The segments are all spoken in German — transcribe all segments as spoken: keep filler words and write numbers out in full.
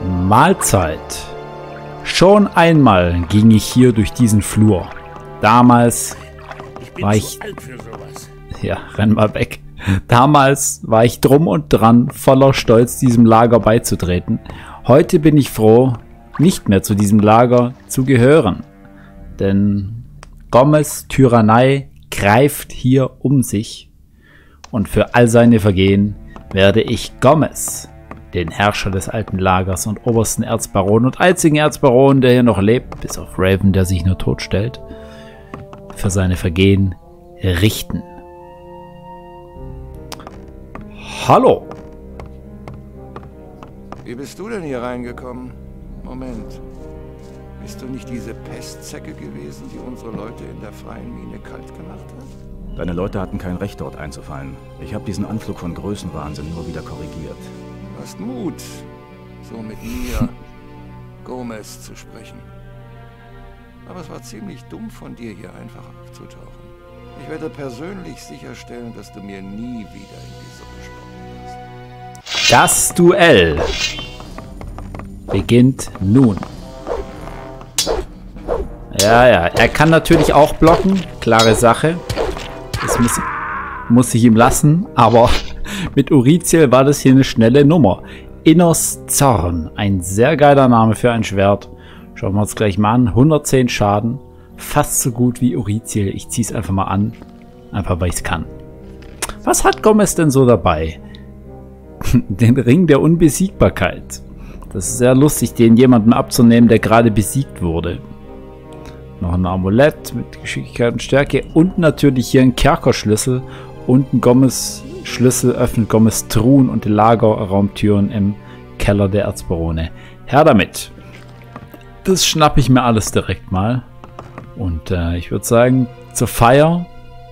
Mahlzeit. Schon einmal ging ich hier durch diesen Flur. Damals Ich bin war zu ich... alt für sowas. Ja, renn mal weg. Damals war ich drum und dran, voller Stolz diesem Lager beizutreten. Heute bin ich froh, nicht mehr zu diesem Lager zu gehören. Denn Gomez Tyrannei greift hier um sich. Und für all seine Vergehen werde ich Gomez, den Herrscher des alten Lagers und obersten Erzbaron und einzigen Erzbaron, der hier noch lebt, bis auf Raven, der sich nur totstellt, für seine Vergehen richten. Hallo! Wie bist du denn hier reingekommen? Moment. Bist du nicht diese Pestzecke gewesen, die unsere Leute in der freien Mine kalt gemacht hat? Deine Leute hatten kein Recht, dort einzufallen. Ich habe diesen Anflug von Größenwahnsinn nur wieder korrigiert. Du hast Mut, so mit mir, Gomez, zu sprechen. Aber es war ziemlich dumm von dir, hier einfach aufzutauchen. Ich werde persönlich sicherstellen, dass du mir nie wieder in die Suppe spucken wirst. Das Duell beginnt nun. Ja, ja, er kann natürlich auch blocken, klare Sache. Das muss, muss ich ihm lassen, aber mit Uriziel war das hier eine schnelle Nummer. Inners Zorn, ein sehr geiler Name für ein Schwert. Schauen wir uns gleich mal an, hundertzehn Schaden, fast so gut wie Uriziel. Ich ziehe es einfach mal an, einfach weil ich es kann. Was hat Gomez denn so dabei? Den Ring der Unbesiegbarkeit. Das ist sehr lustig, den jemandem abzunehmen, der gerade besiegt wurde. Noch ein Amulett mit Geschicklichkeit und Stärke und natürlich hier ein Kerkerschlüssel und ein Gomez-Schlüssel öffnet Gomez Truhen und die Lagerraumtüren im Keller der Erzbarone. Her damit! Das schnappe ich mir alles direkt mal. Und äh, ich würde sagen, zur Feier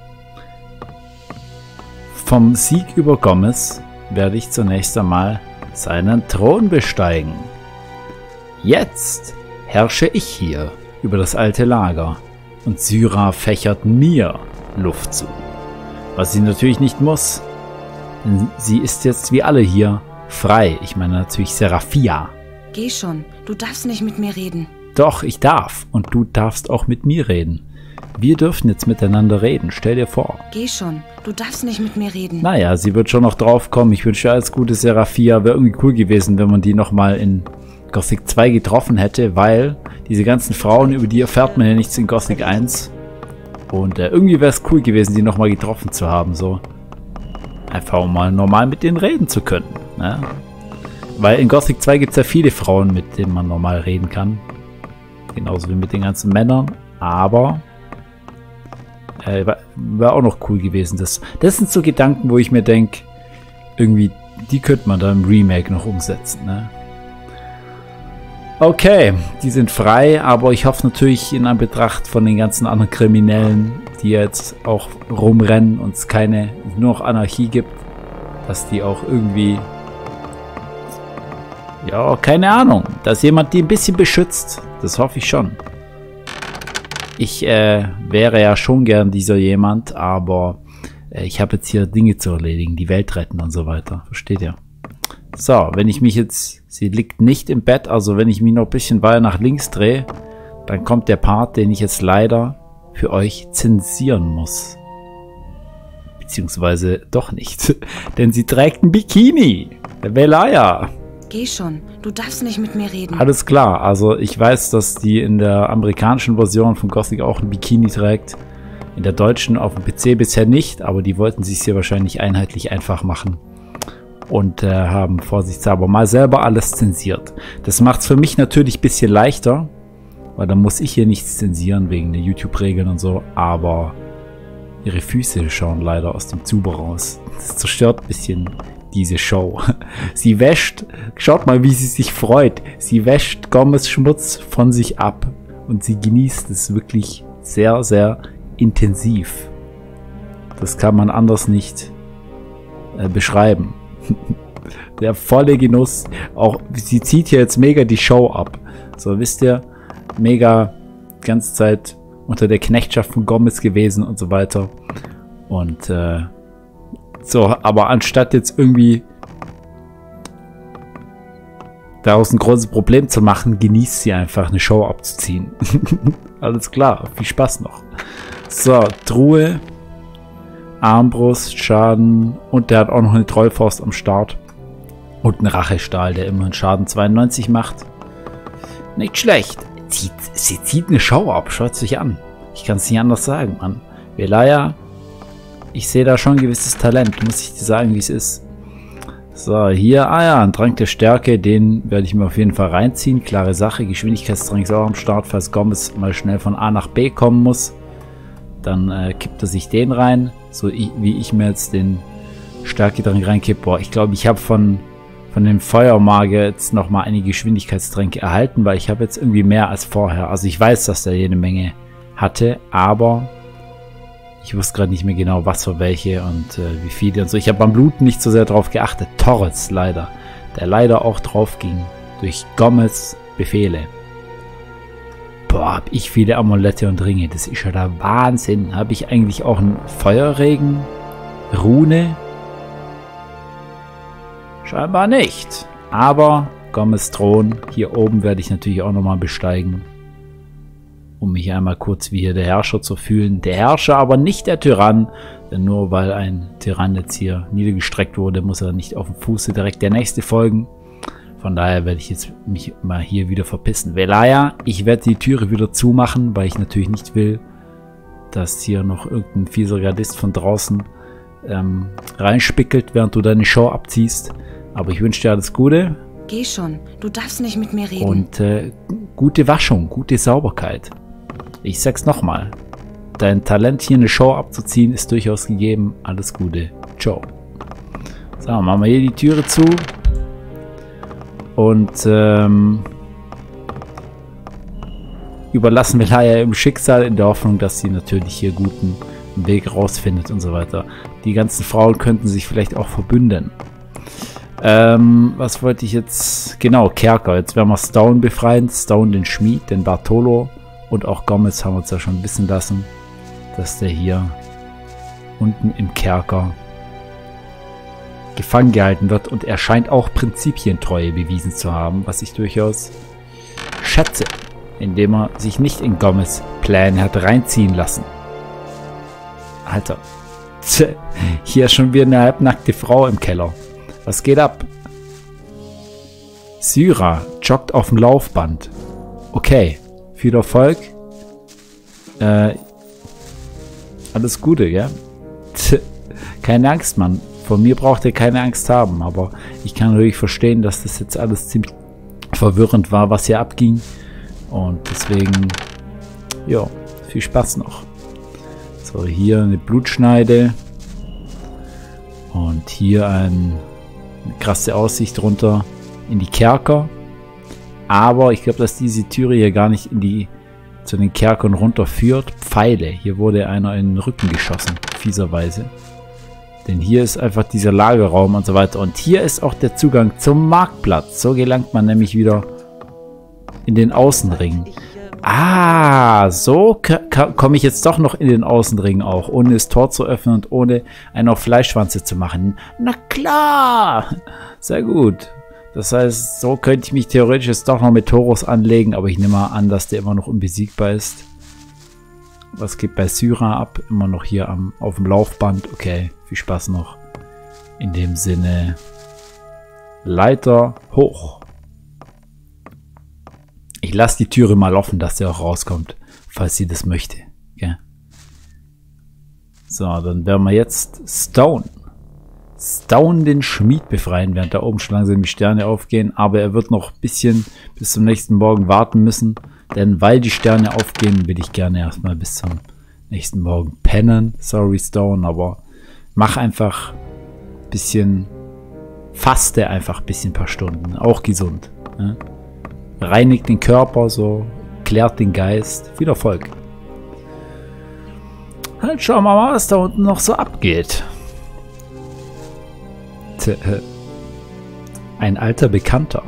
vom Sieg über Gomez werde ich zunächst einmal seinen Thron besteigen. Jetzt herrsche ich hier über das alte Lager und Syra fächert mir Luft zu. Was sie natürlich nicht muss, denn sie ist jetzt wie alle hier frei. Ich meine natürlich Seraphia. Geh schon, du darfst nicht mit mir reden. Doch, ich darf und du darfst auch mit mir reden. Wir dürfen jetzt miteinander reden, stell dir vor. Geh schon, du darfst nicht mit mir reden. Naja, sie wird schon noch drauf kommen. Ich wünsche alles Gute, Seraphia. Wäre irgendwie cool gewesen, wenn man die nochmal in Gothic zwei getroffen hätte, weil diese ganzen Frauen, über die erfährt man ja nichts in Gothic eins. Und äh, irgendwie wäre es cool gewesen, die nochmal getroffen zu haben, so. Einfach um mal normal mit denen reden zu können, ne? Weil in Gothic zwei gibt es ja viele Frauen, mit denen man normal reden kann. Genauso wie mit den ganzen Männern. Aber äh, wäre wär auch noch cool gewesen. Das, das sind so Gedanken, wo ich mir denke, irgendwie, die könnte man da im Remake noch umsetzen, ne? Okay, die sind frei, aber ich hoffe natürlich in Anbetracht von den ganzen anderen Kriminellen, die jetzt auch rumrennen und es keine, nur noch Anarchie gibt, dass die auch irgendwie, ja, keine Ahnung, dass jemand die ein bisschen beschützt. Das hoffe ich schon. Ich äh, wäre ja schon gern dieser jemand, aber äh, ich habe jetzt hier Dinge zu erledigen, die Welt retten und so weiter. Versteht ihr? So, wenn ich mich jetzt, sie liegt nicht im Bett, also wenn ich mich noch ein bisschen weiter nach links drehe, dann kommt der Part, den ich jetzt leider für euch zensieren muss. Beziehungsweise doch nicht, denn sie trägt ein Bikini. Der Velaya. Geh schon, du darfst nicht mit mir reden. Alles klar, also ich weiß, dass die in der amerikanischen Version von Gothic auch ein Bikini trägt. In der deutschen auf dem P C bisher nicht, aber die wollten sich hier wahrscheinlich einheitlich einfach machen. Und äh, haben vorsichtshalber mal selber alles zensiert. Das macht es für mich natürlich ein bisschen leichter, weil dann muss ich hier nichts zensieren wegen der YouTube-Regeln und so, aber ihre Füße schauen leider aus dem Zuber raus. Das zerstört ein bisschen diese Show. Sie wäscht, schaut mal, wie sie sich freut. Sie wäscht Gomez Schmutz von sich ab und sie genießt es wirklich sehr, sehr intensiv. Das kann man anders nicht äh, beschreiben. Der volle Genuss. Auch sie zieht hier jetzt mega die Show ab. So, wisst ihr, mega die ganze Zeit unter der Knechtschaft von Gomez gewesen und so weiter. Und äh, so, aber anstatt jetzt irgendwie daraus ein großes Problem zu machen, genießt sie einfach, eine Show abzuziehen. Alles klar, viel Spaß noch. So, Truhe, Armbrust, Schaden und der hat auch noch eine Trollfaust am Start. Und einen Rachestahl, der immerhin Schaden zweiundneunzig macht. Nicht schlecht. Sie, sie zieht eine Show ab, schaut sich an. Ich kann es nicht anders sagen, Mann. Velaya, ich sehe da schon ein gewisses Talent, muss ich dir sagen, wie es ist. So, hier, ah ja, ein Trank der Stärke, den werde ich mir auf jeden Fall reinziehen. Klare Sache, Geschwindigkeitstrank ist auch am Start, falls Gomez mal schnell von A nach B kommen muss. Dann äh, kippt er sich den rein, so ich, wie ich mir jetzt den Stärke-Trank reinkippe. Boah, ich glaube, ich habe von, von dem Feuermagier jetzt nochmal einige Geschwindigkeitstränke erhalten, weil ich habe jetzt irgendwie mehr als vorher. Also ich weiß, dass der jede Menge hatte, aber ich wusste gerade nicht mehr genau, was für welche und äh, wie viele und so. Ich habe beim Bluten nicht so sehr drauf geachtet. Torres leider, der leider auch drauf ging durch Gomez Befehle. Boah, hab ich viele Amulette und Ringe. Das ist ja der Wahnsinn. Habe ich eigentlich auch einen Feuerregen? Rune? Scheinbar nicht. Aber Gomez Thron, hier oben werde ich natürlich auch nochmal besteigen. Um mich einmal kurz wie hier der Herrscher zu fühlen. Der Herrscher, aber nicht der Tyrann. Denn nur weil ein Tyrann jetzt hier niedergestreckt wurde, muss er nicht auf dem Fuße direkt der nächste folgen. Von daher werde ich jetzt mich mal hier wieder verpissen. Velaya, ich werde die Türe wieder zumachen, weil ich natürlich nicht will, dass hier noch irgendein fieser Gardist von draußen ähm, reinspickelt, während du deine Show abziehst. Aber ich wünsche dir alles Gute. Geh schon, du darfst nicht mit mir reden. Und äh, gute Waschung, gute Sauberkeit. Ich sag's nochmal. Dein Talent, hier eine Show abzuziehen, ist durchaus gegeben. Alles Gute. Ciao. So, machen wir hier die Türe zu. Und ähm, überlassen Velaya im Schicksal in der Hoffnung, dass sie natürlich hier guten Weg rausfindet und so weiter. Die ganzen Frauen könnten sich vielleicht auch verbünden. Ähm, was wollte ich jetzt? Genau, Kerker. Jetzt werden wir Stone befreien. Stone den Schmied, den Bartolo und auch Gomez haben wir uns ja schon wissen lassen, dass der hier unten im Kerker gefangen gehalten wird und er scheint auch Prinzipientreue bewiesen zu haben, was ich durchaus schätze, indem er sich nicht in Gomez Pläne hat reinziehen lassen. Alter, hier ist schon wieder eine halbnackte Frau im Keller. Was geht ab? Syra joggt auf dem Laufband. Okay, viel Erfolg. Äh, alles Gute, ja? Keine Angst, Mann. Von mir braucht ihr keine Angst haben, aber ich kann natürlich verstehen, dass das jetzt alles ziemlich verwirrend war, was hier abging. Und deswegen, ja, viel Spaß noch. So, hier eine Blutschneide. Und hier ein, eine krasse Aussicht runter in die Kerker. Aber ich glaube, dass diese Türe hier gar nicht in die, zu den Kerkern runter führt. Pfeile. Hier wurde einer in den Rücken geschossen, fieserweise. Denn hier ist einfach dieser Lagerraum und so weiter. Und hier ist auch der Zugang zum Marktplatz. So gelangt man nämlich wieder in den Außenring. Ah, so komme ich jetzt doch noch in den Außenring auch, ohne das Tor zu öffnen und ohne einen auf Fleischschwanze zu machen. Na klar! Sehr gut. Das heißt, so könnte ich mich theoretisch jetzt doch noch mit Taurus anlegen, aber ich nehme mal an, dass der immer noch unbesiegbar ist. Was geht bei Syra ab? Immer noch hier am, auf dem Laufband. Okay, viel Spaß noch. In dem Sinne, Leiter hoch. Ich lasse die Türe mal offen, dass sie auch rauskommt, falls sie das möchte. Okay. So, dann werden wir jetzt Stone. Stone den Schmied befreien, während da oben schon langsam die Sterne aufgehen. Aber er wird noch ein bisschen bis zum nächsten Morgen warten müssen. Denn weil die Sterne aufgehen, will ich gerne erstmal bis zum nächsten Morgen pennen. Sorry Stone, aber mach einfach ein bisschen, faste einfach ein bisschen, ein paar Stunden. Auch gesund. Ne? Reinigt den Körper, so klärt den Geist. Viel Erfolg. Halt, schauen wir mal, was da unten noch so abgeht. Ein alter Bekannter.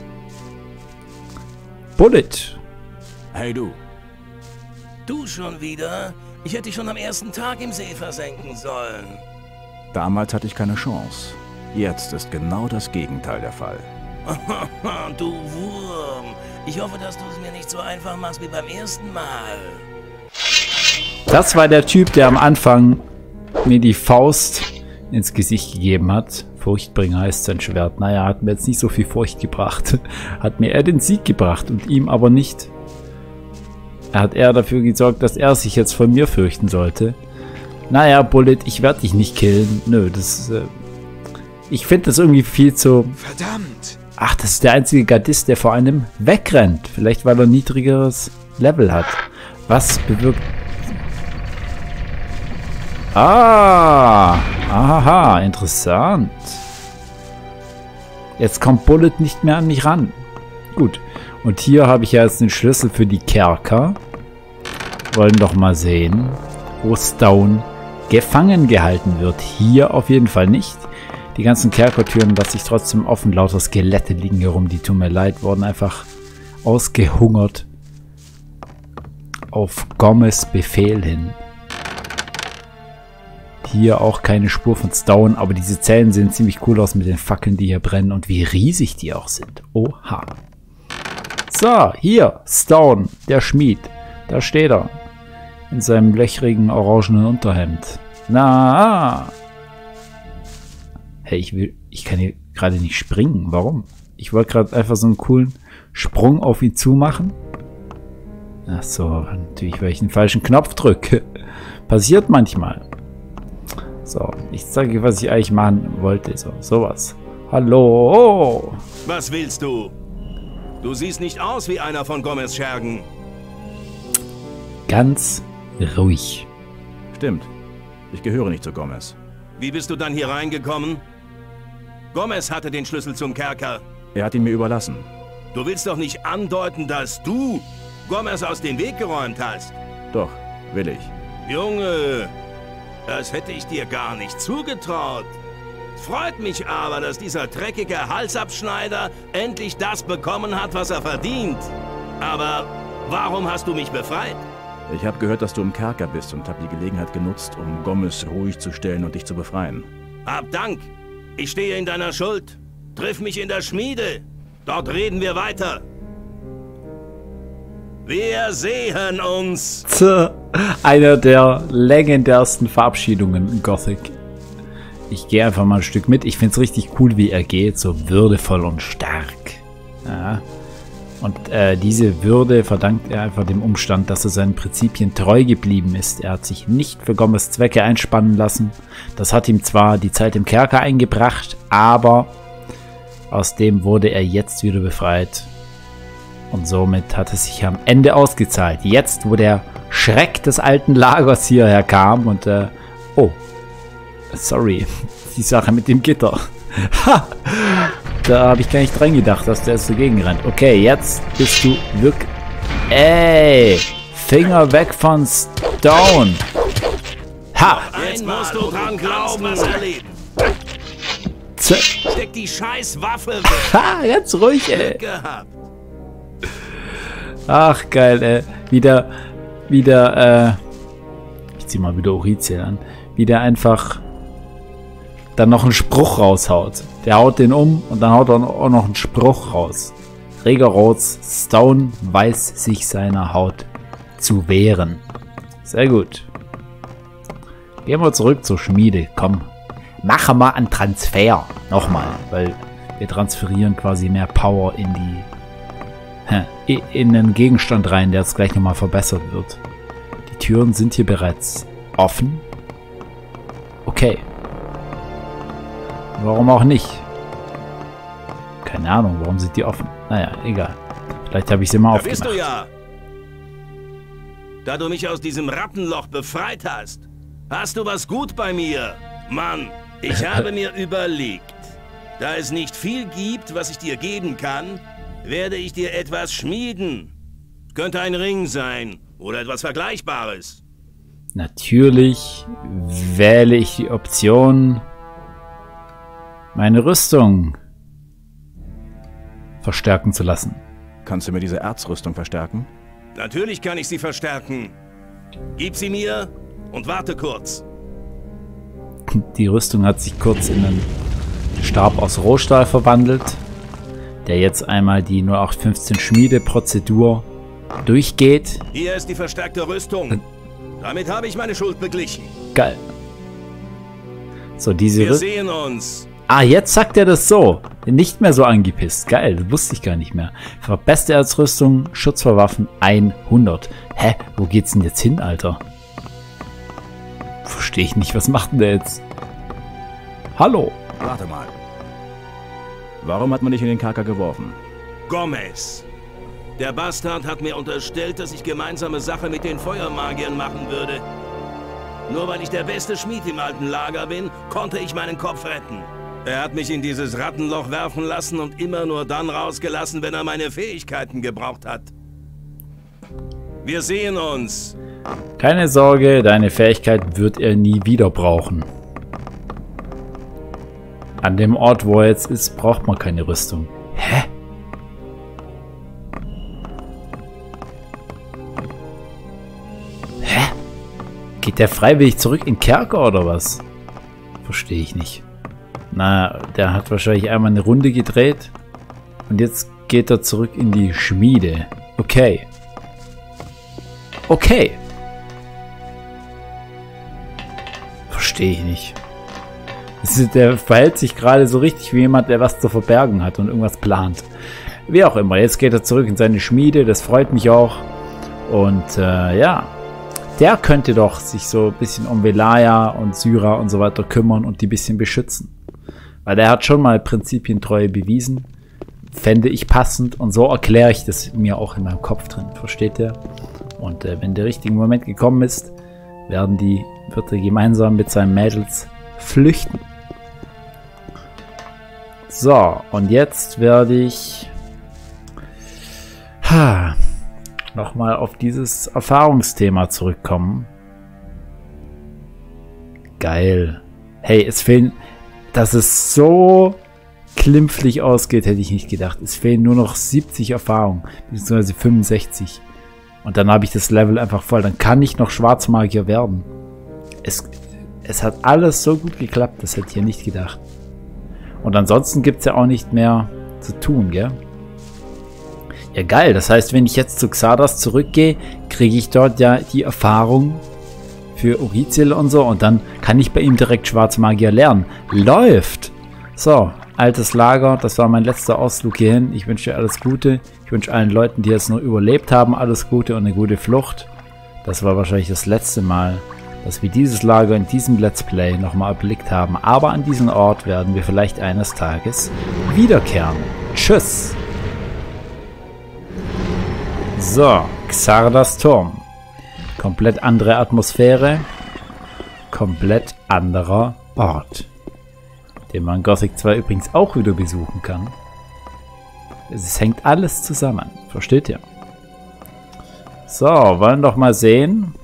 Bullet. Hey du. Du schon wieder? Ich hätte dich schon am ersten Tag im See versenken sollen. Damals hatte ich keine Chance. Jetzt ist genau das Gegenteil der Fall. Du Wurm. Ich hoffe, dass du es mir nicht so einfach machst wie beim ersten Mal. Das war der Typ, der am Anfang mir die Faust ins Gesicht gegeben hat. Furchtbringer heißt sein Schwert. Naja, hat mir jetzt nicht so viel Furcht gebracht. Hat mir er den Sieg gebracht und ihm aber nicht. Er hat eher dafür gesorgt, dass er sich jetzt von mir fürchten sollte. Naja, Bullet, ich werde dich nicht killen. Nö, das äh, ich finde das irgendwie viel zu... Verdammt! Ach, das ist der einzige Gardist, der vor einem wegrennt. Vielleicht, weil er ein niedrigeres Level hat. Was bewirkt... Ah! Aha, interessant. Jetzt kommt Bullet nicht mehr an mich ran. Gut. Und hier habe ich ja jetzt den Schlüssel für die Kerker. Wollen doch mal sehen, wo Stone gefangen gehalten wird. Hier auf jeden Fall nicht. Die ganzen Kerkertüren lasse ich trotzdem offen. Lauter Skelette liegen hier rum. Die tun mir leid. Wurden einfach ausgehungert. Auf Gomez Befehl hin. Hier auch keine Spur von Stone. Aber diese Zellen sehen ziemlich cool aus mit den Fackeln, die hier brennen. Und wie riesig die auch sind. Oha. So, hier. Stone, der Schmied. Da steht er. In seinem löchrigen orangenen Unterhemd. Na. Hey, ich will, ich kann hier gerade nicht springen. Warum? Ich wollte gerade einfach so einen coolen Sprung auf ihn zu machen. Ach so, natürlich, weil ich den falschen Knopf drücke. Passiert manchmal. So, ich zeige, was ich eigentlich machen wollte. So, sowas. Hallo. Was willst du? Du siehst nicht aus wie einer von Gomez Schergen. Ganz ruhig. Stimmt. Ich gehöre nicht zu Gomez. Wie bist du dann hier reingekommen? Gomez hatte den Schlüssel zum Kerker. Er hat ihn mir überlassen. Du willst doch nicht andeuten, dass du Gomez aus dem Weg geräumt hast. Doch, will ich. Junge, das hätte ich dir gar nicht zugetraut. Freut mich aber, dass dieser dreckige Halsabschneider endlich das bekommen hat, was er verdient. Aber warum hast du mich befreit? Ich habe gehört, dass du im Kerker bist und habe die Gelegenheit genutzt, um Gomez ruhig zu stellen und dich zu befreien. Hab Dank. Ich stehe in deiner Schuld. Triff mich in der Schmiede. Dort reden wir weiter. Wir sehen uns. Einer der legendärsten Verabschiedungen in Gothic. Ich gehe einfach mal ein Stück mit. Ich finde es richtig cool, wie er geht. So würdevoll und stark. Ja. Und äh, diese Würde verdankt er einfach dem Umstand, dass er seinen Prinzipien treu geblieben ist. Er hat sich nicht für Gomez Zwecke einspannen lassen. Das hat ihm zwar die Zeit im Kerker eingebracht, aber aus dem wurde er jetzt wieder befreit. Und somit hat es sich am Ende ausgezahlt. Jetzt, wo der Schreck des alten Lagers hierher kam und äh, oh, sorry, die Sache mit dem Gitter. Ha! Da habe ich gar nicht dran gedacht, dass der jetzt dagegen rennt. Okay, jetzt bist du wirklich... Ey! Finger weg von Stone! Ha! Jetzt musst du dran glauben, was erleben. Z Steck die scheiß Waffe weg. ha! Ganz ruhig, ey! Gehabt. Ach, geil, ey. Wieder, wieder, äh... Ich zieh mal wieder Orizel an. Wieder einfach... dann noch einen Spruch raushaut. Der haut den um und dann haut er auch noch einen Spruch raus. Rigorots, Stone weiß sich seiner Haut zu wehren. Sehr gut. Gehen wir zurück zur Schmiede. Komm, machen wir einen Transfer. Nochmal, weil wir transferieren quasi mehr Power in die in den Gegenstand rein, der jetzt gleich nochmal verbessert wird. Die Türen sind hier bereits offen. Okay. Warum auch nicht? Keine Ahnung, warum sind die offen? Naja, egal. Vielleicht habe ich sie mal Da bist aufgemacht. du ja. Da du mich aus diesem Rattenloch befreit hast, hast du was gut bei mir. Mann, ich habe mir überlegt, da es nicht viel gibt, was ich dir geben kann, werde ich dir etwas schmieden. Könnte ein Ring sein oder etwas Vergleichbares. Natürlich wähle ich die Option, meine Rüstung verstärken zu lassen. Kannst du mir diese Erzrüstung verstärken? Natürlich kann ich sie verstärken. Gib sie mir und warte kurz. Die Rüstung hat sich kurz in einen Stab aus Rohstahl verwandelt. der jetzt einmal die null acht fünfzehn Schmiedeprozedur durchgeht. Hier ist die verstärkte Rüstung. Damit habe ich meine Schuld beglichen. Geil. So, diese Wir Rü sehen uns. Ah, jetzt sagt er das so. Nicht mehr so angepisst. Geil, das wusste ich gar nicht mehr. Verbeste Erzrüstung, Schutz vor Waffen hundert. Hä? Wo geht's denn jetzt hin, Alter? Verstehe ich nicht. Was macht denn der jetzt? Hallo? Warte mal. Warum hat man dich in den Kerker geworfen? Gomez. Der Bastard hat mir unterstellt, dass ich gemeinsame Sache mit den Feuermagiern machen würde. Nur weil ich der beste Schmied im alten Lager bin, konnte ich meinen Kopf retten. Er hat mich in dieses Rattenloch werfen lassen und immer nur dann rausgelassen, wenn er meine Fähigkeiten gebraucht hat. Wir sehen uns. Keine Sorge, deine Fähigkeit wird er nie wieder brauchen. An dem Ort, wo er jetzt ist, braucht man keine Rüstung. Hä? Hä? Geht der freiwillig zurück in den Kerker oder was? Verstehe ich nicht. Na, der hat wahrscheinlich einmal eine Runde gedreht und jetzt geht er zurück in die Schmiede. Okay. Okay. Verstehe ich nicht. Der verhält sich gerade so richtig wie jemand, der was zu verbergen hat und irgendwas plant. Wie auch immer, jetzt geht er zurück in seine Schmiede, das freut mich auch. Und äh, ja, der könnte doch sich so ein bisschen um Velaya und Syra und so weiter kümmern und die ein bisschen beschützen. Weil er hat schon mal Prinzipientreue bewiesen. Fände ich passend und so erkläre ich das mir auch in meinem Kopf drin. Versteht ihr? Und äh, wenn der richtige Moment gekommen ist, werden die, wird er gemeinsam mit seinen Mädels flüchten. So, und jetzt werde ich ha, nochmal auf dieses Erfahrungsthema zurückkommen. Geil. Hey, es fehlen, dass es so klimpflich ausgeht, hätte ich nicht gedacht. Es fehlen nur noch siebzig Erfahrungen, beziehungsweise fünfundsechzig. Und dann habe ich das Level einfach voll. Dann kann ich noch Schwarzmagier werden. Es, es hat alles so gut geklappt, das hätte ich ja nicht gedacht. Und ansonsten gibt es ja auch nicht mehr zu tun, gell? Ja, geil. Das heißt, wenn ich jetzt zu Xardas zurückgehe, kriege ich dort ja die Erfahrung für Uriziel und so. Und dann kann ich bei ihm direkt Schwarzmagier lernen. Läuft! So, altes Lager. Das war mein letzter Ausflug hierhin. Ich wünsche dir alles Gute. Ich wünsche allen Leuten, die jetzt nur überlebt haben, alles Gute und eine gute Flucht. Das war wahrscheinlich das letzte Mal, dass wir dieses Lager in diesem Let's Play nochmal erblickt haben. Aber an diesen Ort werden wir vielleicht eines Tages wiederkehren. Tschüss! So, Xardas Turm. Komplett andere Atmosphäre. Komplett anderer Ort. Den man Gothic zwei übrigens auch wieder besuchen kann. Es hängt alles zusammen. Versteht ihr? So, wollen doch mal sehen,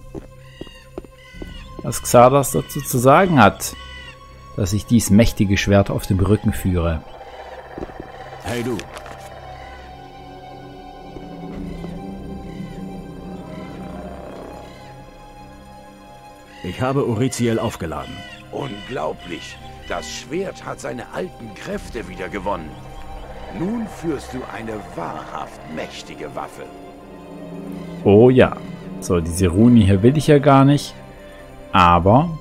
was Xardas dazu zu sagen hat, dass ich dies mächtige Schwert auf dem Rücken führe. Hey du. Ich habe Uriziel aufgeladen. Unglaublich. Das Schwert hat seine alten Kräfte wieder gewonnen. Nun führst du eine wahrhaft mächtige Waffe. Oh ja. So, diese Runi hier will ich ja gar nicht. Aber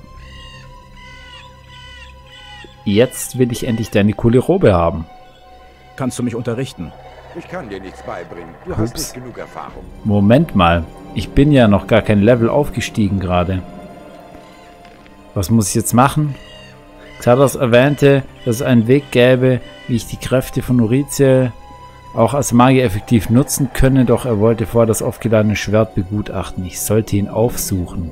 jetzt will ich endlich deine coole Robe haben. Kannst du mich unterrichten? Ich kann dir nichts beibringen. Du Ups. hast nicht genug Erfahrung. Moment mal. Ich bin ja noch gar kein Level aufgestiegen gerade. Was muss ich jetzt machen? Xardas erwähnte, dass es einen Weg gäbe, wie ich die Kräfte von Uriziel auch als Magier effektiv nutzen könne, doch er wollte vorher das aufgeladene Schwert begutachten. Ich sollte ihn aufsuchen.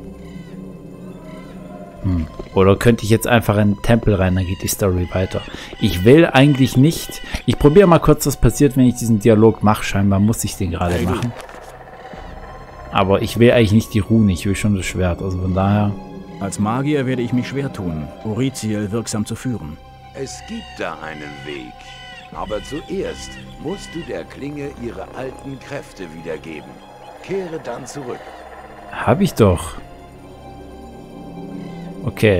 Hm. Oder könnte ich jetzt einfach in den Tempel rein, dann geht die Story weiter. Ich will eigentlich nicht. Ich probiere mal kurz, was passiert, wenn ich diesen Dialog mache. Scheinbar muss ich den gerade machen. Aber ich will eigentlich nicht die Rune, ich will schon das Schwert. Also von daher... Als Magier werde ich mich schwer tun, Uriziel wirksam zu führen. Es gibt da einen Weg. Aber zuerst musst du der Klinge ihre alten Kräfte wiedergeben. Kehre dann zurück. Hab ich doch. Okay.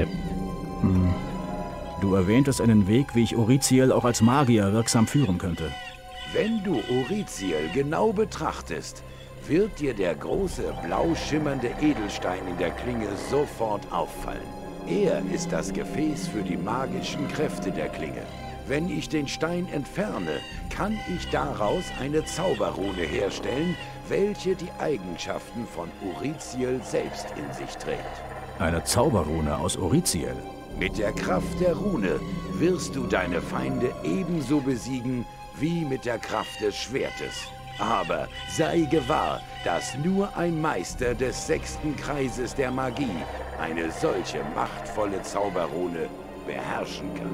Hm. Du erwähntest einen Weg, wie ich Uriziel auch als Magier wirksam führen könnte. Wenn du Oryziel genau betrachtest, wird dir der große, blau schimmernde Edelstein in der Klinge sofort auffallen. Er ist das Gefäß für die magischen Kräfte der Klinge. Wenn ich den Stein entferne, kann ich daraus eine Zauberrune herstellen, welche die Eigenschaften von Oryziel selbst in sich trägt. Eine Zauberrune aus Oryziel? Mit der Kraft der Rune wirst du deine Feinde ebenso besiegen wie mit der Kraft des Schwertes. Aber sei gewahr, dass nur ein Meister des sechsten Kreises der Magie eine solche machtvolle Zauberrune beherrschen kann.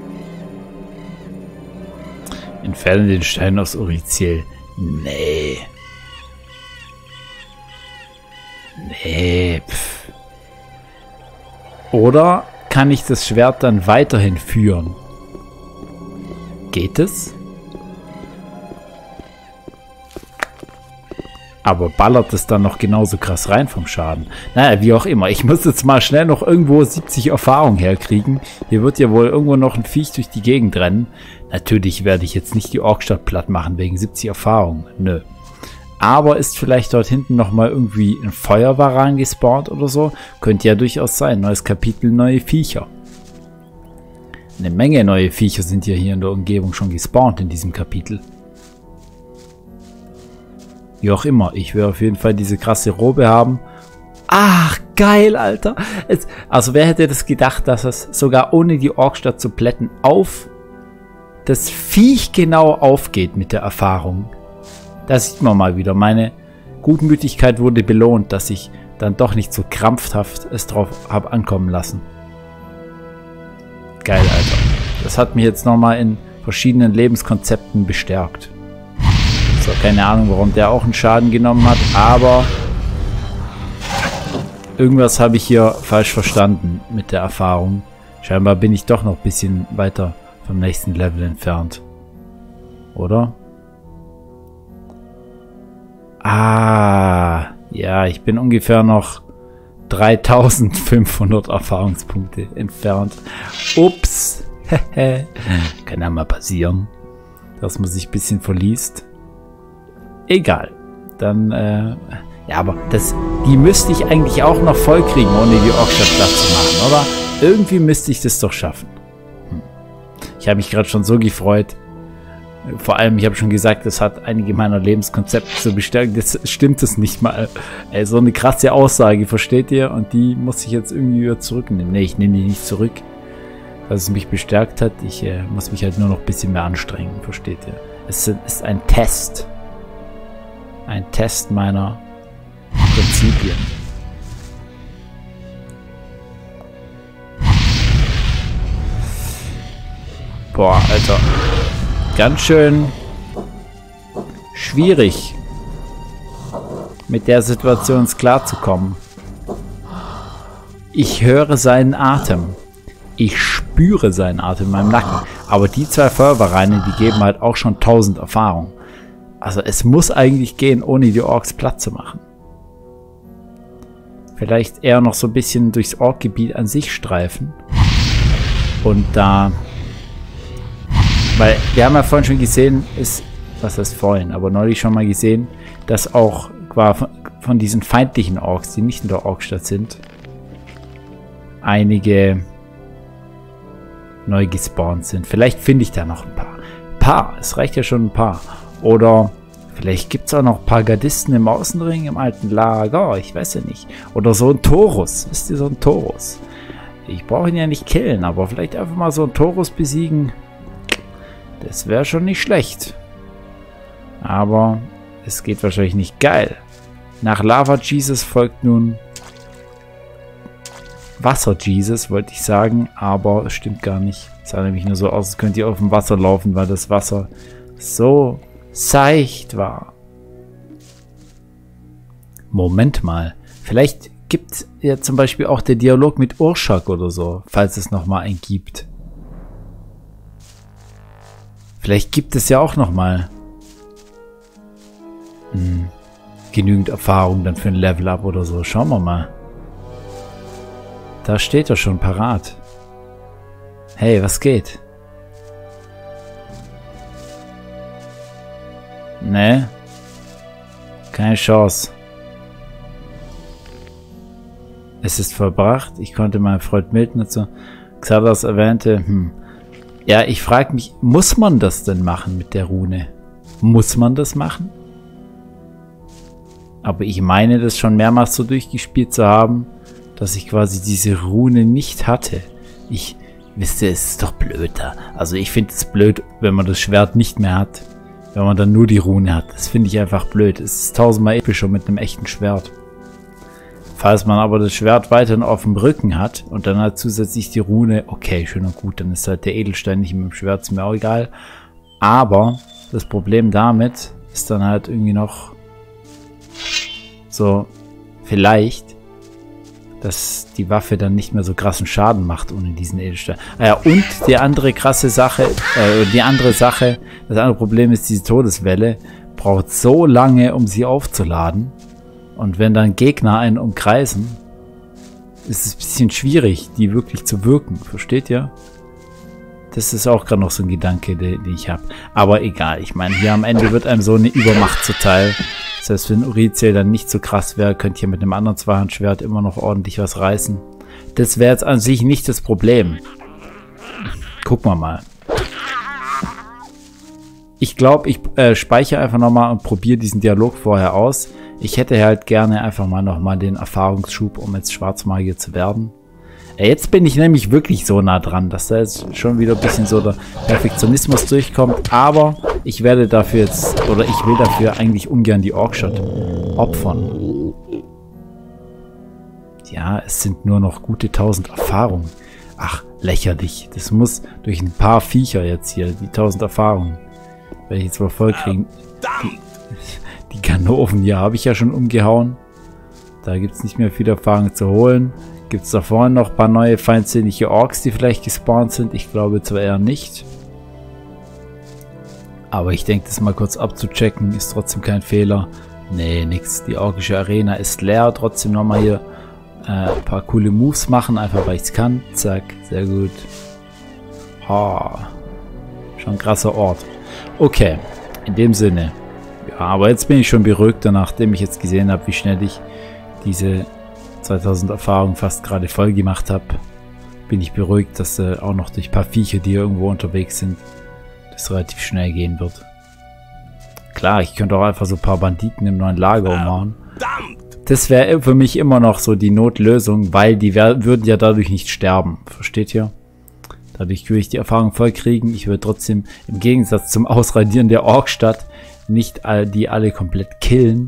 Entferne den Stein aus Oryziel. Nee. Nee. Pff. Oder kann ich das Schwert dann weiterhin führen? Geht es? Aber ballert es dann noch genauso krass rein vom Schaden? Naja, wie auch immer. Ich muss jetzt mal schnell noch irgendwo siebzig Erfahrung herkriegen. Hier wird ja wohl irgendwo noch ein Viech durch die Gegend rennen. Natürlich werde ich jetzt nicht die Orkstadt platt machen wegen siebzig Erfahrung. Nö. Aber ist vielleicht dort hinten nochmal irgendwie ein Feuerwaran gespawnt oder so? Könnte ja durchaus sein. Neues Kapitel, neue Viecher. Eine Menge neue Viecher sind ja hier in der Umgebung schon gespawnt in diesem Kapitel. Wie auch immer. Ich will auf jeden Fall diese krasse Robe haben. Ach, geil, Alter. Es, also wer hätte das gedacht, dass es sogar ohne die Orkstadt zu plätten auf das Viech genau aufgeht mit der Erfahrung. Da sieht man mal wieder. Meine Gutmütigkeit wurde belohnt, dass ich dann doch nicht so krampfhaft es drauf habe ankommen lassen. Geil, Alter. Das hat mich jetzt nochmal in verschiedenen Lebenskonzepten bestärkt. So, keine Ahnung, warum der auch einen Schaden genommen hat, aber irgendwas habe ich hier falsch verstanden mit der Erfahrung. Scheinbar bin ich doch noch ein bisschen weiter vom nächsten Level entfernt. Oder? Ah, ja, ich bin ungefähr noch dreitausendfünfhundert Erfahrungspunkte entfernt. Ups. Kann ja mal passieren, dass man sich ein bisschen verliest. Egal. Dann, äh, ja, aber das, die müsste ich eigentlich auch noch voll kriegen, ohne die Orkstadt platt zu machen, oder? Irgendwie müsste ich das doch schaffen. Hm. Ich habe mich gerade schon so gefreut. Vor allem, ich habe schon gesagt, das hat einige meiner Lebenskonzepte so bestärkt. Das stimmt es nicht mal. Ey, so eine krasse Aussage, versteht ihr? Und die muss ich jetzt irgendwie wieder zurücknehmen. Ne, ich nehme die nicht zurück, dass es mich bestärkt hat. Ich äh, muss mich halt nur noch ein bisschen mehr anstrengen, versteht ihr? Es ist ein Test. Ein Test meiner Prinzipien. Boah, Alter. Ganz schön schwierig, mit der Situation klarzukommen. Ich höre seinen Atem. Ich spüre seinen Atem in meinem Nacken. Aber die zwei Feuerwehrreine, die geben halt auch schon tausend Erfahrung. Also es muss eigentlich gehen, ohne die Orks platt zu machen. Vielleicht eher noch so ein bisschen durchs Orkgebiet an sich streifen. Und da... Weil wir haben ja vorhin schon gesehen, ist, was heißt vorhin, aber neulich schon mal gesehen, dass auch von diesen feindlichen Orks, die nicht in der Orkstadt sind, einige neu gespawnt sind. Vielleicht finde ich da noch ein paar. Ein paar, es reicht ja schon ein paar. Oder vielleicht gibt es auch noch ein paar Gardisten im Außenring, im alten Lager, ich weiß ja nicht. Oder so ein Taurus, wisst ihr, so ein Taurus. Ich brauche ihn ja nicht killen, aber vielleicht einfach mal so ein Taurus besiegen. Das wäre schon nicht schlecht. Aber es geht wahrscheinlich nicht geil. Nach Lava Jesus folgt nun Wasser Jesus, wollte ich sagen. Aber es stimmt gar nicht. Es sah nämlich nur so aus, als könnt ihr auf dem Wasser laufen, weil das Wasser so seicht war. Moment mal. Vielleicht gibt ja zum Beispiel auch der Dialog mit Urshak oder so, falls es nochmal einen gibt. Vielleicht gibt es ja auch nochmal hm, genügend Erfahrung dann für ein Level-Up oder so. Schauen wir mal. Da steht er schon parat. Hey, was geht? Ne. Keine Chance. Es ist vollbracht. Ich konnte meinen Freund Milton zu Xardas erwähnte. Hm. Ja, ich frage mich, muss man das denn machen mit der Rune? Muss man das machen? Aber ich meine, das schon mehrmals so durchgespielt zu haben, dass ich quasi diese Rune nicht hatte. Ich, wisst ihr, es ist doch blöd da. Also ich finde es blöd, wenn man das Schwert nicht mehr hat. Wenn man dann nur die Rune hat. Das finde ich einfach blöd. Es ist tausendmal epischer mit einem echten Schwert. Falls man aber das Schwert weiterhin auf dem Rücken hat und dann halt zusätzlich die Rune, okay, schön und gut, dann ist halt der Edelstein nicht mit dem Schwert, ist mir auch egal. Aber das Problem damit ist dann halt irgendwie noch so, vielleicht, dass die Waffe dann nicht mehr so krassen Schaden macht ohne diesen Edelstein. Ah ja, und die andere krasse Sache, äh, die andere Sache, das andere Problem ist, diese Todeswelle braucht so lange, um sie aufzuladen. Und wenn dann Gegner einen umkreisen, ist es ein bisschen schwierig, die wirklich zu wirken. Versteht ihr? Das ist auch gerade noch so ein Gedanke, den, den ich habe. Aber egal, ich meine, hier am Ende wird einem so eine Übermacht zuteil. Das heißt, wenn Uriziel dann nicht so krass wäre, könnt ihr mit einem anderen Zweihandschwert immer noch ordentlich was reißen. Das wäre jetzt an sich nicht das Problem. Gucken wir mal. Ich glaube, ich äh, speichere einfach nochmal und probiere diesen Dialog vorher aus. Ich hätte halt gerne einfach mal nochmal den Erfahrungsschub, um jetzt Schwarzmagier zu werden. Äh, jetzt bin ich nämlich wirklich so nah dran, dass da jetzt schon wieder ein bisschen so der Perfektionismus durchkommt. Aber ich werde dafür jetzt, oder ich will dafür eigentlich ungern die Orkshot opfern. Ja, es sind nur noch gute tausend Erfahrungen. Ach, lächerlich. Das muss durch ein paar Viecher jetzt hier, die tausend Erfahrungen. Werde ich jetzt mal voll kriegen. Verdammt! Die Ganoven, ja, habe ich ja schon umgehauen. Da gibt es nicht mehr viel Erfahrung zu holen. Gibt es da vorne noch ein paar neue feindselige Orks, die vielleicht gespawnt sind? Ich glaube zwar eher nicht. Aber ich denke, das mal kurz abzuchecken, ist trotzdem kein Fehler. Nee, nix. Die orkische Arena ist leer. Trotzdem nochmal hier äh, ein paar coole Moves machen, einfach weil ich es kann. Zack, sehr gut. Ha. Schon ein krasser Ort. Okay, in dem Sinne. Ja, aber jetzt bin ich schon beruhigter, nachdem ich jetzt gesehen habe, wie schnell ich diese zweitausend Erfahrungen fast gerade voll gemacht habe. Bin ich beruhigt, dass äh, auch noch durch ein paar Viecher, die irgendwo unterwegs sind, das relativ schnell gehen wird. Klar, ich könnte auch einfach so ein paar Banditen im neuen Lager umhauen. Das wäre für mich immer noch so die Notlösung, weil die würden ja dadurch nicht sterben. Versteht ihr? Dadurch würde ich die Erfahrung voll kriegen. Ich würde trotzdem im Gegensatz zum Ausradieren der Orkstadt nicht all, die alle komplett killen.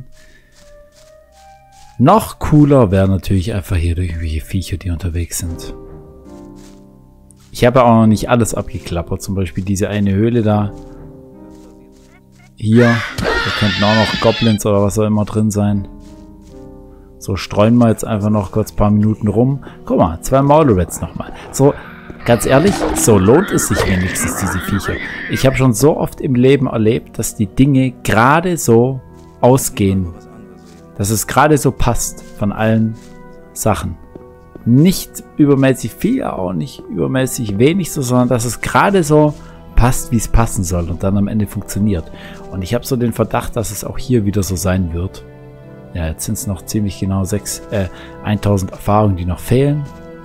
Noch cooler wäre natürlich einfach hier durch irgendwelche Viecher, die unterwegs sind. Ich habe auch noch nicht alles abgeklappert. Zum Beispiel diese eine Höhle da. Hier. Da könnten auch noch Goblins oder was auch immer drin sein. So, streuen wir jetzt einfach noch kurz ein paar Minuten rum. Guck mal, zwei Maulrats nochmal. So, ganz ehrlich, so lohnt es sich wenigstens, diese Viecher. Ich habe schon so oft im Leben erlebt, dass die Dinge gerade so ausgehen. Dass es gerade so passt von allen Sachen. Nicht übermäßig viel, auch nicht übermäßig wenig, so, sondern dass es gerade so passt, wie es passen soll und dann am Ende funktioniert. Und ich habe so den Verdacht, dass es auch hier wieder so sein wird. Ja, jetzt sind es noch ziemlich genau sechs, äh, tausend Erfahrungen, die noch fehlen.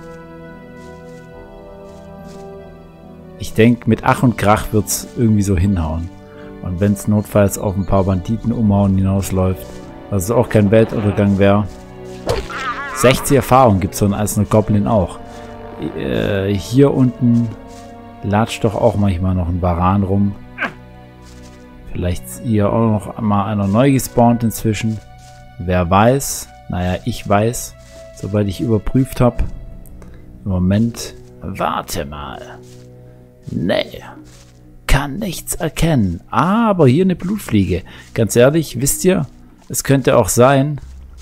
Ich denke, mit Ach und Krach wird es irgendwie so hinhauen. Und wenn es notfalls auf ein paar Banditen umhauen hinausläuft, was auch kein Weltuntergang wäre. sechzig Erfahrungen gibt es so als eine Goblin auch. Äh, hier unten latscht doch auch manchmal noch ein Varan rum. Vielleicht ist hier auch noch mal einer neu gespawnt inzwischen. Wer weiß. Naja, ich weiß, sobald ich überprüft habe. Im Moment, warte mal. Nee, kann nichts erkennen. Aber hier eine Blutfliege. Ganz ehrlich, wisst ihr, es könnte auch sein,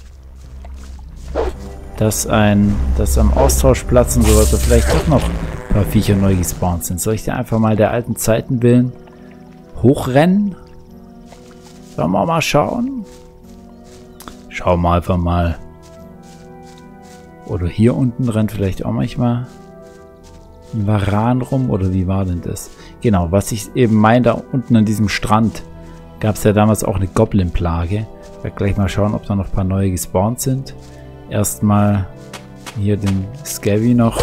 dass ein, dass am Austauschplatz und so weiter vielleicht doch noch ein paar Viecher neu gespawnt sind. Soll ich da einfach mal der alten Zeiten willen hochrennen? Sollen wir mal schauen? Schauen wir einfach mal. Oder hier unten rennt vielleicht auch manchmal ein Varan rum. Oder wie war denn das? Genau, was ich eben meine, da unten an diesem Strand gab es ja damals auch eine Goblin-Plage. Ich werde gleich mal schauen, ob da noch ein paar neue gespawnt sind. Erstmal hier den Scabby noch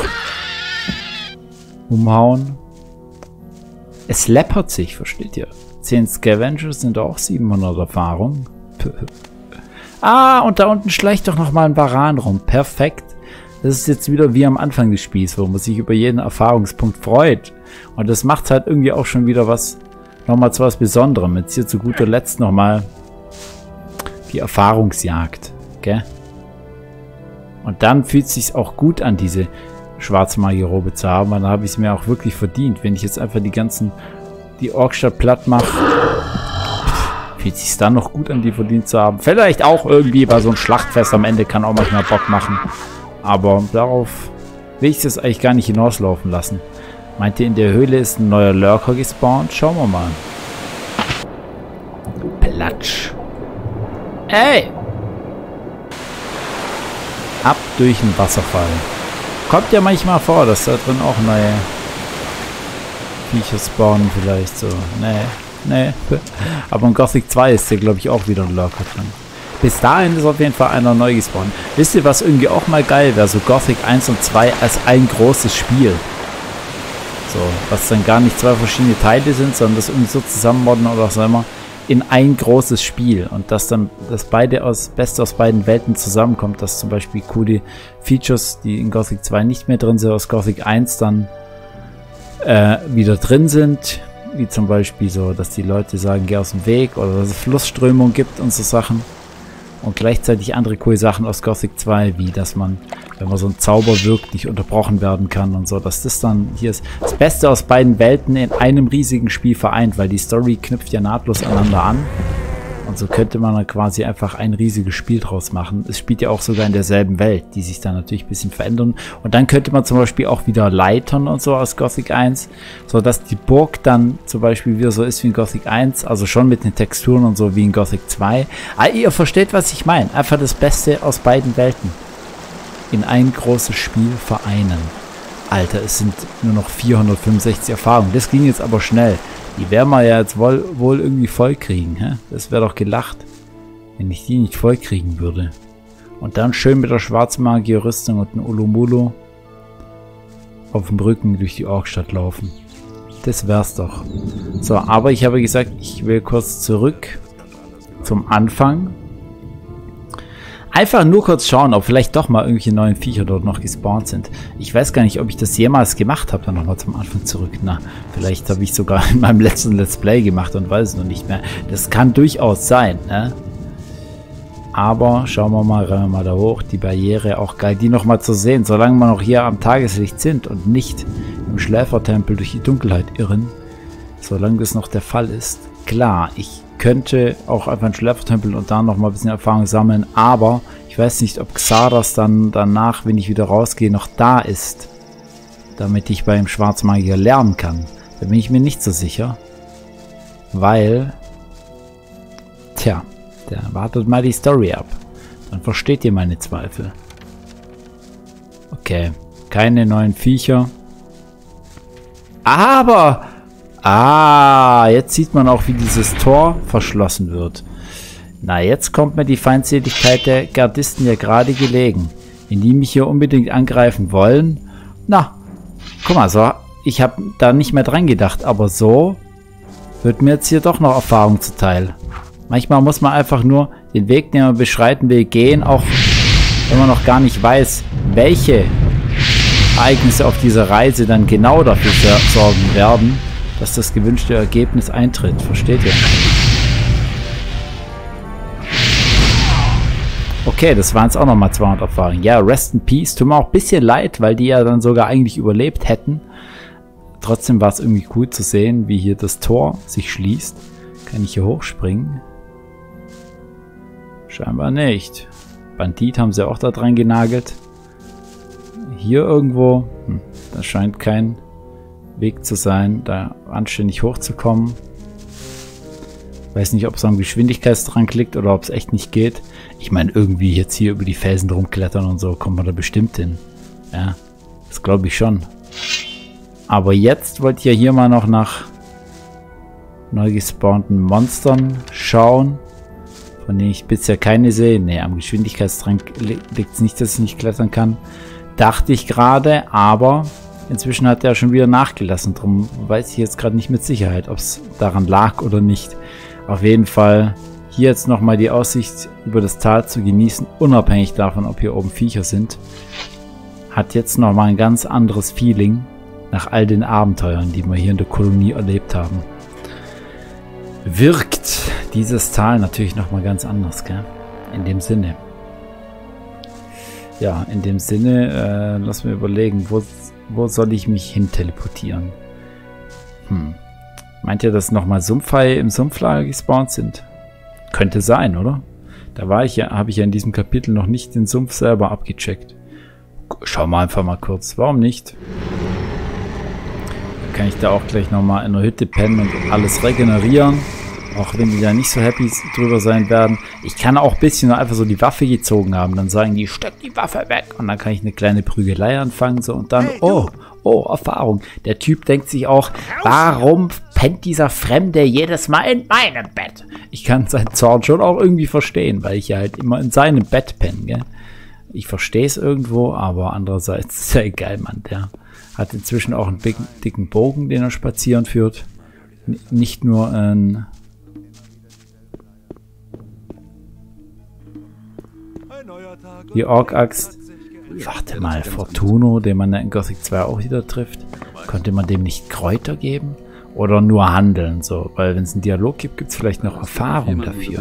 umhauen. Es läppert sich, versteht ihr? zehn Scavengers sind auch siebenhundert Erfahrung. Ah, und da unten schleicht doch nochmal ein Varan rum. Perfekt. Das ist jetzt wieder wie am Anfang des Spiels, wo man sich über jeden Erfahrungspunkt freut. Und das macht halt irgendwie auch schon wieder was, nochmal zu was Besonderem. Jetzt hier zu guter Letzt nochmal die Erfahrungsjagd. Gell? Und dann fühlt es sich auch gut an, diese Schwarzmagier-Robe zu haben. Und da habe ich es mir auch wirklich verdient. Wenn ich jetzt einfach die ganzen, die Orkstadt platt mache, fühlt es sich dann noch gut an, die verdient zu haben. Vielleicht auch irgendwie bei so einem Schlachtfest am Ende kann auch manchmal Bock machen. Aber darauf will ich es eigentlich gar nicht hinauslaufen lassen. Meint ihr, in der Höhle ist ein neuer Lurker gespawnt? Schauen wir mal. Platsch. Ey! Ab durch den Wasserfall. Kommt ja manchmal vor, dass da drin auch neue Viecher spawnen vielleicht so. Nee, nee. Aber in Gothic zwei ist ja, glaube ich, auch wieder ein Lurker drin. Bis dahin ist auf jeden Fall einer neu gespawnt. Wisst ihr, was irgendwie auch mal geil wäre? So Gothic eins und zwei als ein großes Spiel. So, was dann gar nicht zwei verschiedene Teile sind, sondern das irgendwie so zusammenmodden oder was auch immer. In ein großes Spiel und dass dann das beide aus Beste aus beiden Welten zusammenkommt, dass zum Beispiel coole Features, die in Gothic zwei nicht mehr drin sind, aus Gothic eins dann äh, wieder drin sind, wie zum Beispiel so, dass die Leute sagen, geh aus dem Weg oder dass es Flussströmung gibt und so Sachen und gleichzeitig andere coole Sachen aus Gothic zwei, wie dass man, wenn man so ein Zauber wirkt, nicht unterbrochen werden kann und so, dass das dann hier ist das Beste aus beiden Welten in einem riesigen Spiel vereint, weil die Story knüpft ja nahtlos aneinander an und so könnte man dann quasi einfach ein riesiges Spiel draus machen. Es spielt ja auch sogar in derselben Welt, die sich dann natürlich ein bisschen verändern und dann könnte man zum Beispiel auch wieder leitern und so aus Gothic eins, so dass die Burg dann zum Beispiel wieder so ist wie in Gothic eins, also schon mit den Texturen und so wie in Gothic zwei. Aber ihr versteht, was ich meine. Einfach das Beste aus beiden Welten in ein großes Spiel vereinen. Alter, es sind nur noch vierhundertfünfundsechzig Erfahrungen. Das ging jetzt aber schnell. Die werden wir ja jetzt wohl, wohl irgendwie voll kriegen. Hä? Das wäre doch gelacht, wenn ich die nicht voll kriegen würde. Und dann schön mit der Schwarzmagier-Rüstung und einem Ulumulo auf dem Rücken durch die Orkstadt laufen. Das wär's doch. So, aber ich habe gesagt, ich will kurz zurück zum Anfang. Einfach nur kurz schauen, ob vielleicht doch mal irgendwelche neuen Viecher dort noch gespawnt sind. Ich weiß gar nicht, ob ich das jemals gemacht habe, dann nochmal zum Anfang zurück. Na, vielleicht habe ich sogar in meinem letzten Let's Play gemacht und weiß es noch nicht mehr. Das kann durchaus sein, ne? Aber schauen wir mal, rennen wir mal da hoch. Die Barriere, auch geil, die nochmal zu sehen. Solange wir noch hier am Tageslicht sind und nicht im Schläfertempel durch die Dunkelheit irren. Solange das noch der Fall ist. Klar, ich könnte auch einfach einen Schläfertempel und da noch mal ein bisschen Erfahrung sammeln, aber ich weiß nicht, ob Xardas dann danach, wenn ich wieder rausgehe, noch da ist, damit ich beim Schwarzmagier lernen kann. Da bin ich mir nicht so sicher, weil, tja, der wartet mal die Story ab. Dann versteht ihr meine Zweifel. Okay, keine neuen Viecher. Aber... Ah, jetzt sieht man auch, wie dieses Tor verschlossen wird. Na, jetzt kommt mir die Feindseligkeit der Gardisten ja gerade gelegen. Wenn die mich hier unbedingt angreifen wollen. Na, guck mal, so, ich habe da nicht mehr dran gedacht, aber so wird mir jetzt hier doch noch Erfahrung zuteil. Manchmal muss man einfach nur den Weg, den man beschreiten will, gehen, auch wenn man noch gar nicht weiß, welche Ereignisse auf dieser Reise dann genau dafür sorgen werden, dass das gewünschte Ergebnis eintritt. Versteht ihr? Okay, das waren jetzt auch nochmal zweihundert Erfahrungen. Ja, rest in peace. Tut mir auch ein bisschen leid, weil die ja dann sogar eigentlich überlebt hätten. Trotzdem war es irgendwie cool zu sehen, wie hier das Tor sich schließt. Kann ich hier hochspringen? Scheinbar nicht. Bandit haben sie auch da dran genagelt. Hier irgendwo, hm, das scheint kein Weg zu sein, da anständig hochzukommen. Weiß nicht, ob es am Geschwindigkeitsdrang liegt oder ob es echt nicht geht. Ich meine, irgendwie jetzt hier über die Felsen rumklettern und so kommt man da bestimmt hin. Ja, das glaube ich schon. Aber jetzt wollt ihr hier mal noch nach neu gespawnten Monstern schauen, von denen ich bisher keine sehe. Ne, am Geschwindigkeitstrank liegt es nicht, dass ich nicht klettern kann. Dachte ich gerade, aber inzwischen hat er schon wieder nachgelassen. Darum weiß ich jetzt gerade nicht mit Sicherheit, ob es daran lag oder nicht. Auf jeden Fall hier jetzt nochmal die Aussicht über das Tal zu genießen, unabhängig davon, ob hier oben Viecher sind. Hat jetzt nochmal ein ganz anderes Feeling nach all den Abenteuern, die wir hier in der Kolonie erlebt haben. Wirkt dieses Tal natürlich nochmal ganz anders, gell? In dem Sinne. Ja, in dem Sinne, äh, lass mir überlegen, wo, wo soll ich mich hin teleportieren? Hm. Meint ihr, dass nochmal Sumpfhaie im Sumpflager gespawnt sind? Könnte sein, oder? Da war ich ja, habe ich ja in diesem Kapitel noch nicht den Sumpf selber abgecheckt. Schauen wir einfach mal kurz. Warum nicht? Dann kann ich da auch gleich nochmal in der Hütte pennen und alles regenerieren. Auch wenn die da nicht so happy drüber sein werden. Ich kann auch ein bisschen einfach so die Waffe gezogen haben. Dann sagen die, steck die Waffe weg. Und dann kann ich eine kleine Prügelei anfangen. So, und dann, oh, oh, Erfahrung. Der Typ denkt sich auch, warum pennt dieser Fremde jedes Mal in meinem Bett? Ich kann seinen Zorn schon auch irgendwie verstehen, weil ich ja halt immer in seinem Bett penne, gell? Ich verstehe es irgendwo, aber andererseits ist ja egal, Mann. Der hat inzwischen auch einen dicken, dicken Bogen, den er spazieren führt. N nicht nur ein... Die Ork-Axt. Warte mal, Fortuno, den man in Gothic zwei auch wieder trifft. Konnte man dem nicht Kräuter geben? Oder nur handeln, so? Weil wenn es einen Dialog gibt, gibt es vielleicht noch Erfahrung dafür.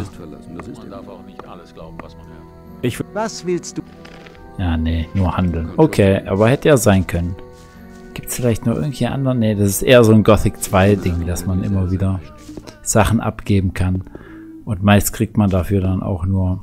Ich, was willst du? Ja, nee, nur handeln. Okay, aber hätte ja sein können. Gibt es vielleicht noch irgendwelche anderen? Nee, das ist eher so ein Gothic zwei Ding, dass man immer wieder Sachen abgeben kann. Und meist kriegt man dafür dann auch nur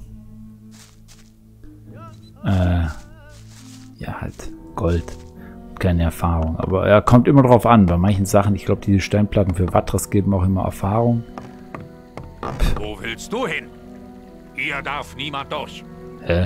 äh, ja, halt Gold. Keine Erfahrung. Aber er kommt immer drauf an. Bei manchen Sachen, ich glaube, diese Steinplatten für Vatras geben auch immer Erfahrung. Pff. Wo willst du hin? Hier darf niemand durch. Hä?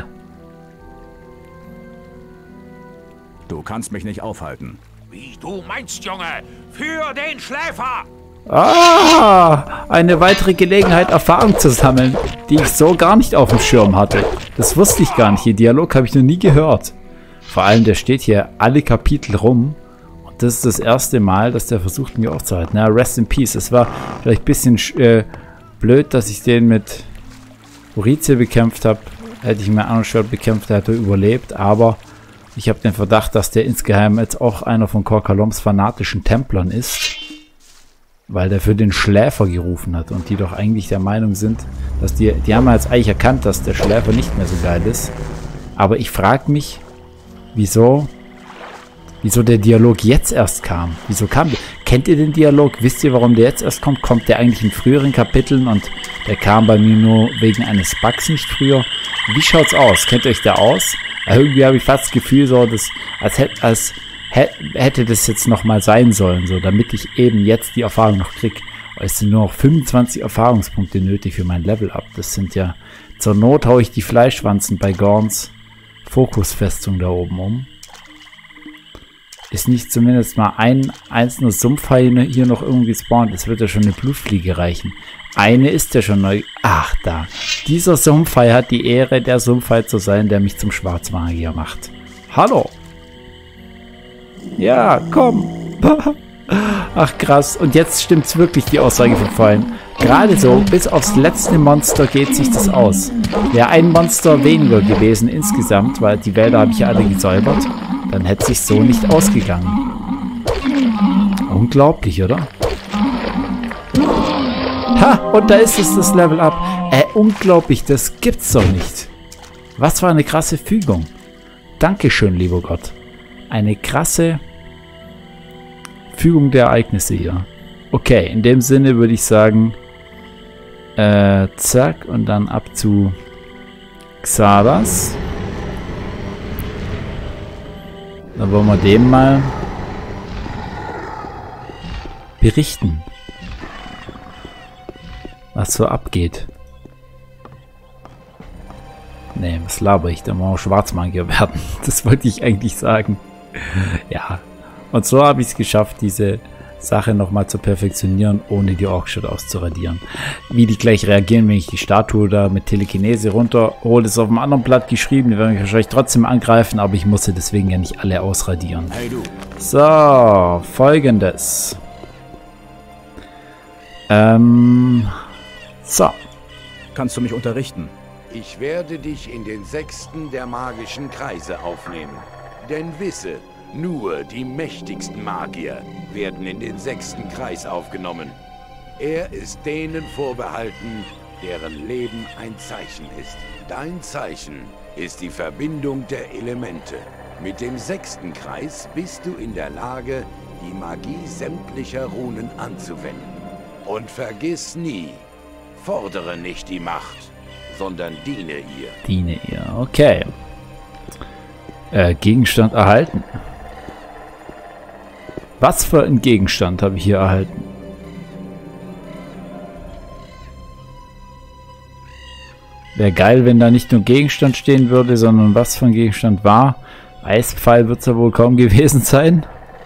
Du kannst mich nicht aufhalten. Wie du meinst, Junge. Für den Schläfer! Ah! Eine weitere Gelegenheit, Erfahrung zu sammeln, die ich so gar nicht auf dem Schirm hatte. Das wusste ich gar nicht. Den Dialog habe ich noch nie gehört. Vor allem, der steht hier alle Kapitel rum. Und das ist das erste Mal, dass der versucht, mich aufzuhalten. Na, rest in peace. Es war vielleicht ein bisschen äh, blöd, dass ich den mit Orize bekämpft habe. Hätte ich mir Anschwert bekämpft, der hätte überlebt. Aber ich habe den Verdacht, dass der insgeheim jetzt auch einer von Korkaloms fanatischen Templern ist. Weil der für den Schläfer gerufen hat. Und die doch eigentlich der Meinung sind, dass die, die haben jetzt eigentlich erkannt, dass der Schläfer nicht mehr so geil ist. Aber ich frage mich, wieso, wieso der Dialog jetzt erst kam. Wieso kam der? Kennt ihr den Dialog? Wisst ihr, warum der jetzt erst kommt? Kommt der eigentlich in früheren Kapiteln und der kam bei mir nur wegen eines Bugs nicht früher? Wie schaut's aus? Kennt ihr euch da aus? Ja, irgendwie habe ich fast das Gefühl, so, dass, als, hätte, als hätte das jetzt nochmal sein sollen, so, damit ich eben jetzt die Erfahrung noch kriege. Es sind nur noch fünfundzwanzig Erfahrungspunkte nötig für mein Level-Up. Das sind ja, zur Not haue ich die Fleischwanzen bei Gorns Fokusfestung da oben um. Ist nicht zumindest mal ein einzelner Sumpfhai hier noch irgendwie spawnt. Es wird ja schon eine Blutfliege reichen. Eine ist ja schon neu. Ach, da. Dieser Sumpfhai hat die Ehre, der Sumpfhai zu sein, der mich zum Schwarzmagier macht. Hallo. Ja, komm. Ach, krass. Und jetzt stimmt's wirklich, die Aussage von vorhin. Gerade so, bis aufs letzte Monster geht sich das aus. Wäre ein Monster weniger gewesen insgesamt, weil die Wälder habe ich ja alle gesäubert, dann hätte es sich so nicht ausgegangen. Unglaublich, oder? Ha, und da ist es, das Level Up. Äh, unglaublich, das gibt's doch nicht. Was für eine krasse Fügung. Dankeschön, lieber Gott. Eine krasse Fügung der Ereignisse hier. Okay, in dem Sinne würde ich sagen, äh, zack, und dann ab zu Xardas. Dann wollen wir dem mal berichten, was so abgeht. Nee, was laber ich? Da wollen wir Schwarzmagier werden. Das wollte ich eigentlich sagen. Ja. Und so habe ich es geschafft, diese Sache nochmal zu perfektionieren, ohne die Orkshot auszuradieren. Wie die gleich reagieren, wenn ich die Statue da mit Telekinese runterhole, ist auf dem anderen Blatt geschrieben. Die werden mich wahrscheinlich trotzdem angreifen, aber ich musste deswegen ja nicht alle ausradieren. Hey du. So, folgendes. Ähm, so. Kannst du mich unterrichten? Ich werde dich in den sechsten der magischen Kreise aufnehmen. Denn wisse, nur die mächtigsten Magier werden in den sechsten Kreis aufgenommen. Er ist denen vorbehalten, deren Leben ein Zeichen ist. Dein Zeichen ist die Verbindung der Elemente. Mit dem sechsten Kreis bist du in der Lage, die Magie sämtlicher Runen anzuwenden. Und vergiss nie, fordere nicht die Macht, sondern diene ihr. Diene ihr, okay. Äh, Gegenstand erhalten. Was für ein Gegenstand habe ich hier erhalten? Wäre geil, wenn da nicht nur Gegenstand stehen würde, sondern was für ein Gegenstand war. Eispfeil wird es ja wohl kaum gewesen sein.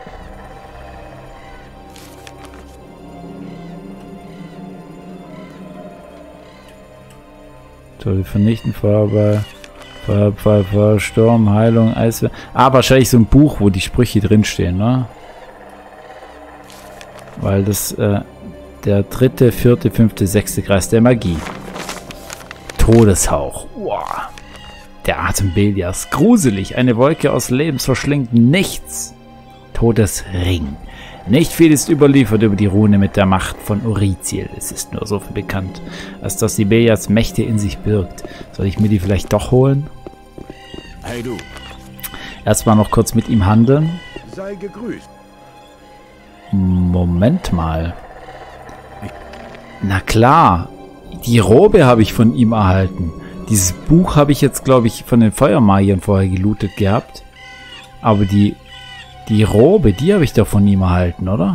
Toll, vernichten, Feuerball, Feuerball, Feuer, Sturm, Heilung, Eis. Ah, wahrscheinlich so ein Buch, wo die Sprüche drinstehen, ne? Weil das äh, der dritte, vierte, fünfte, sechste Kreis der Magie. Todeshauch. Wow. Der Atem Belias. Gruselig. Eine Wolke aus Lebens verschlingt nichts. Todesring. Nicht viel ist überliefert über die Rune mit der Macht von Uriziel. Es ist nur so viel bekannt, als dass die Belias Mächte in sich birgt. Soll ich mir die vielleicht doch holen? Hey du. Erstmal noch kurz mit ihm handeln. Sei gegrüßt. Moment mal. Na klar. Die Robe habe ich von ihm erhalten. Dieses Buch habe ich jetzt, glaube ich, von den Feuermagiern vorher gelootet gehabt. Aber die... Die Robe, die habe ich doch von ihm erhalten, oder?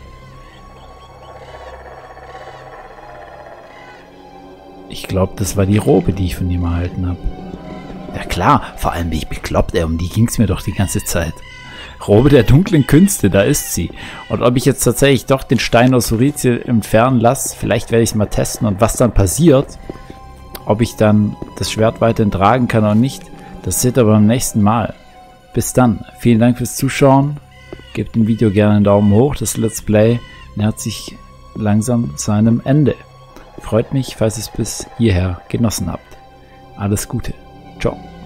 Ich glaube, das war die Robe, die ich von ihm erhalten habe. Ja klar, vor allem bin ich bekloppt, ey, um die ging es mir doch die ganze Zeit. Robe der dunklen Künste, da ist sie. Und ob ich jetzt tatsächlich doch den Stein aus Uriziel entfernen lasse, vielleicht werde ich es mal testen. Und was dann passiert, ob ich dann das Schwert weiterhin tragen kann oder nicht, das seht ihr beim nächsten Mal. Bis dann. Vielen Dank fürs Zuschauen. Gebt dem Video gerne einen Daumen hoch. Das Let's Play nähert sich langsam seinem Ende. Freut mich, falls ihr es bis hierher genossen habt. Alles Gute. Ciao.